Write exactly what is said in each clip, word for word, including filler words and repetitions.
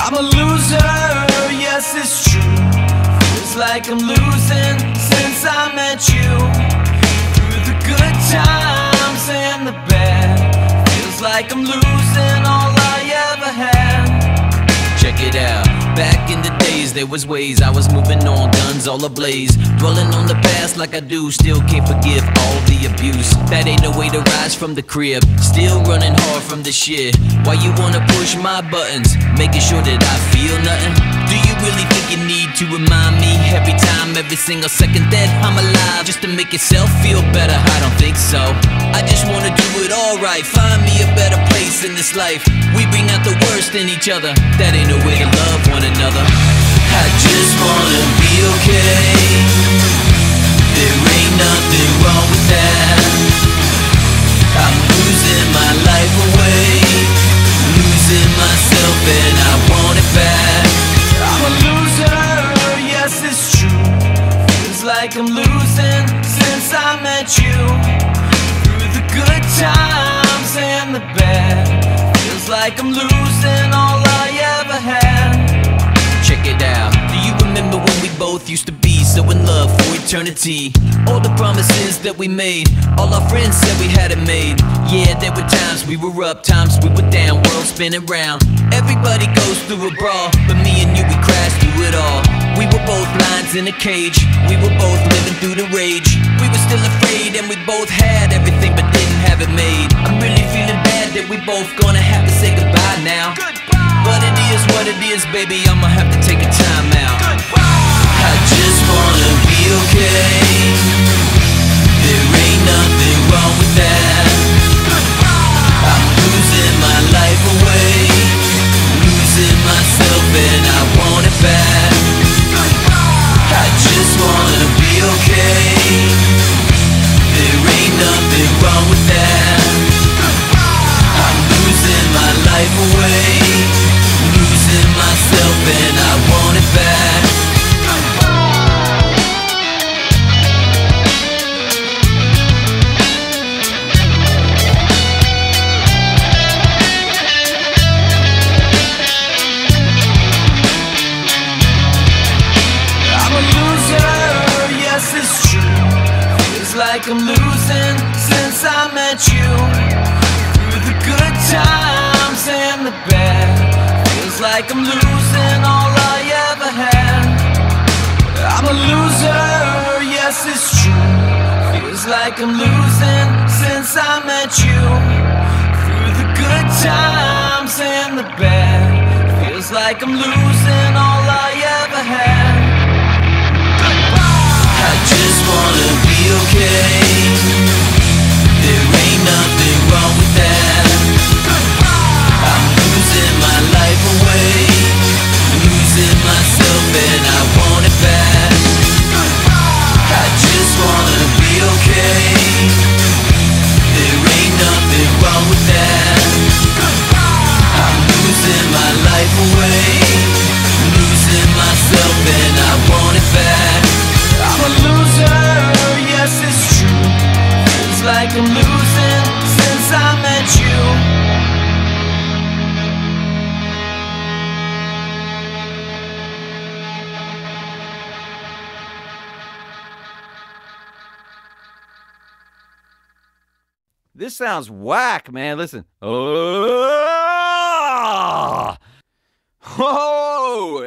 I'm a loser, yes it's true. Feels like I'm losing since I met you. Through the good times and the bad, feels like I'm losing all I ever had. Check it out, back in the days there was ways I was moving on, guns all ablaze, dwelling on the past like I do. Still can't forgive all the abuse. That ain't no way to rise from the crib. Still running hard from the shit. Why you wanna push my buttons, making sure that I feel nothing? Do you really think you need to remind me every time, every single second that I'm alive, just to make yourself feel better? I don't think so. I just wanna do it all right, find me a better place in this life. We bring out the worst in each other. That ain't no way to love one another. I just wanna be okay. There ain't nothing wrong with that. I'm losing my life away, losing myself and I want it back. I'm a loser, yes it's true. Feels like I'm losing since I met you. Through the good times and the bad, feels like I'm losing all I ever had. Check it out, do you remember when we both used to be so in love for eternity? All the promises that we made, all our friends said we had it made. Yeah, there were times we were up, times we were down, world spinning round. Everybody goes through a brawl, but me and you, we crashed through it all. We were both lions in a cage, we were both living through the rage. We were still afraid and we both had everything but didn't have it made. I'm really feeling bad that we both gonna have to say goodbye now. But it is what it is, baby, I'ma have to take a time out. I just wanna be okay. There ain't nothing wrong with that. I'm losing my life away, losing myself and I want it back. I just wanna be okay. There ain't nothing wrong with that. I'm losing my life away, losing myself and I want it back. I'm a loser, yes it's true. Feels like I'm losing since I met you. Through the good times and the bad, feels like I'm losing all I ever had. I'm a loser, yes it's true. Feels like I'm losing since I met you. Through the good times and the bad, feels like I'm losing all I ever had. I just wanna be okay. There ain't nothing wrong with that. I'm losing my life away, losing myself and I want it back. I just wanna be okay. There ain't nothing wrong with that. I'm losing my life away, losing myself and I want it back. I'm a loser, yes it's true. Feels like I'm losing since I met you. This sounds whack, man. Listen. Oh, oh,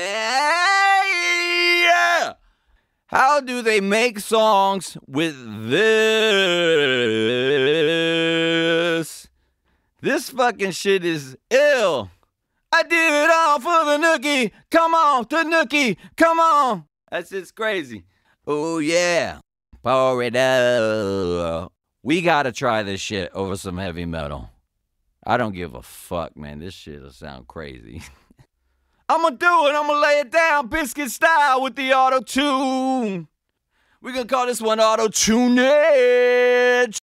yeah. How do they make songs with this? This fucking shit is ill. I did it all for the nookie. Come on, the nookie. Come on. That's just crazy. Oh, yeah. Pour it up. We gotta try this shit over some heavy metal. I don't give a fuck, man. This shit'll sound crazy. I'ma do it. I'ma lay it down biscuit style with the auto-tune. We're gonna call this one auto-tune it.